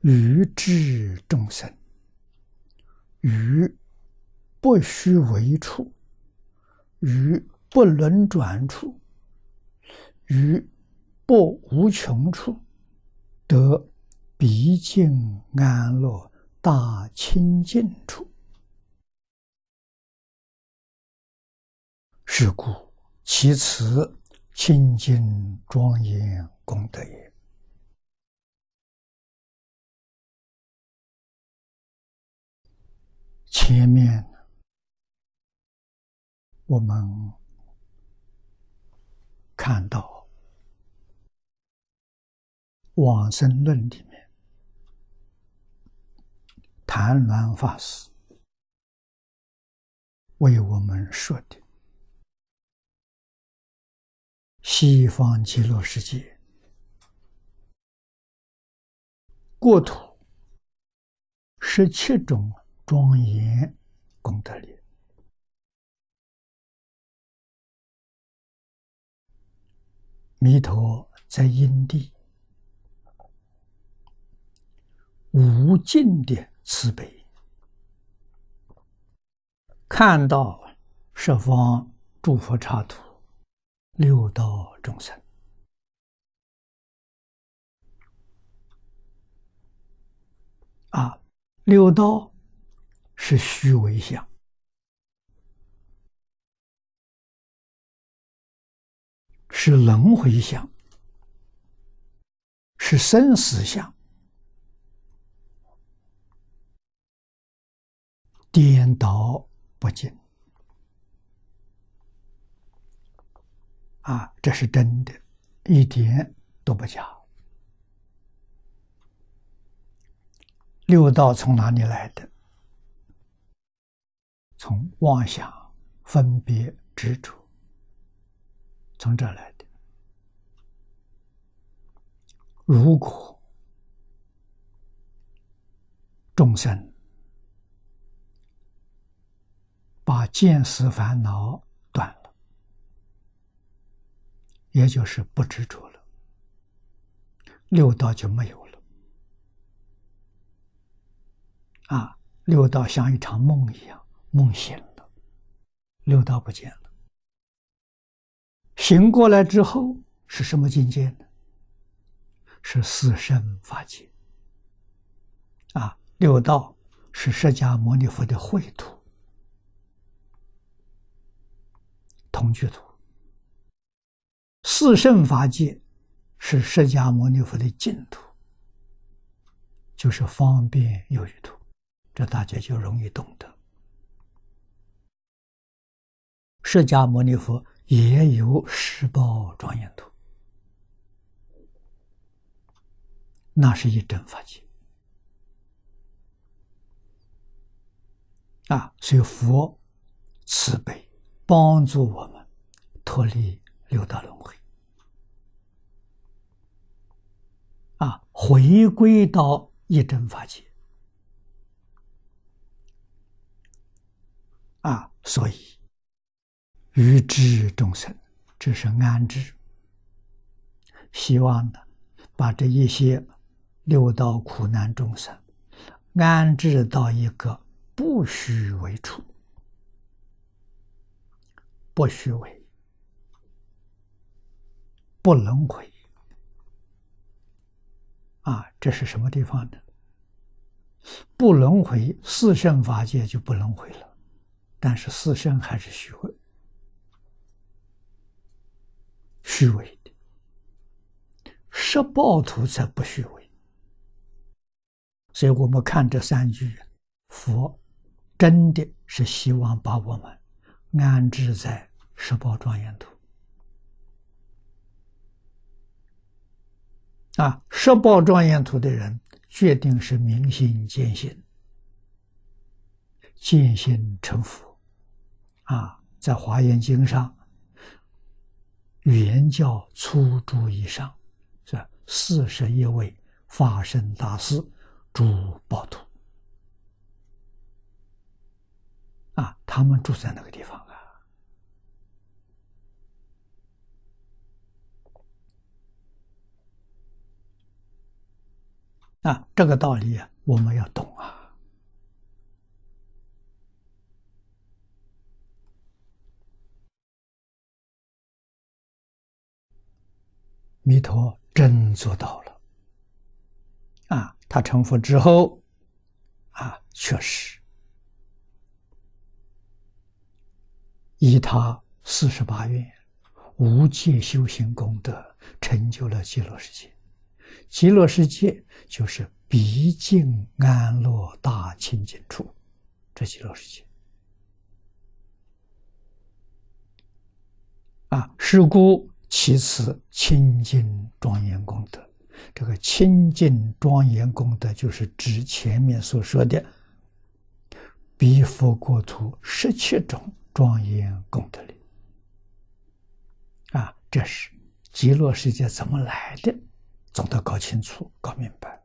愚智众生，于不虚为处，于不轮转处，于不无穷处，得毕竟安乐大清净处。是故其此清净庄严功德也。前面我们看到往生论里面，谭鸾法师为我们说的西方极乐世界国土17种庄严功德里，弥陀在因地无尽的慈悲，看到十方诸佛刹土六道众生，六道是虚伪相，是轮回相，是生死相，颠倒不净这是真的，一点都不假。六道从哪里来的？从妄想、分别、执着，从这来的。如果众生把见思烦恼断了，也就是不执着了，六道就没有了。六道像一场梦一样，梦醒了，六道不见了。醒过来之后是什么境界呢？是四圣法界。六道是释迦牟尼佛的秽土、同居土，四圣法界是释迦牟尼佛的净土，就是方便有余土，这大家就容易懂得。释迦牟尼佛也有十报庄严土，那是一真法界。所以佛慈悲帮助我们脱离六道轮回，回归到一真法界。所以愚智众生，这是安置，希望呢把这一些六道苦难众生安置到一个不虚为处。不虚伪，不轮回这是什么地方呢？不轮回，四圣法界就不轮回了，但是四圣还是虚伪的，十报土才不虚伪。所以我们看这三句，佛真的是希望把我们安置在十报庄严土。十报庄严土的人决定是明心见性，见性成佛。在华严经上原教初住以上，是41位法身大士住报土，他们住在那个地方啊，这个道理啊，我们要懂啊。弥陀真做到了啊！他成佛之后啊，确实以他48愿无界修行功德，成就了极乐世界。极乐世界就是毕竟安乐大清净处，这极乐世界啊，是故其次清净庄严功德。这个清净庄严功德，就是指前面所说的彼佛国土17种庄严功德力啊，这是极乐世界怎么来的，总得搞清楚、搞明白。